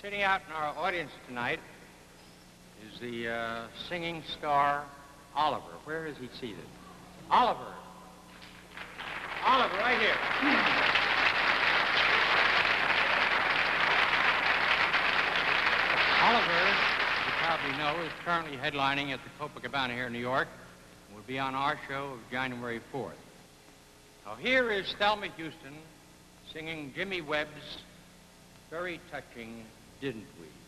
Sitting out in our audience tonight is the singing star, Oliver. Where is he seated? Oliver. Oliver, right here. Oliver, you probably know, is currently headlining at the Copacabana here in New York and will be on our show of January 4th. Now, here is Thelma Houston singing Jimmy Webb's very touching Didn't We?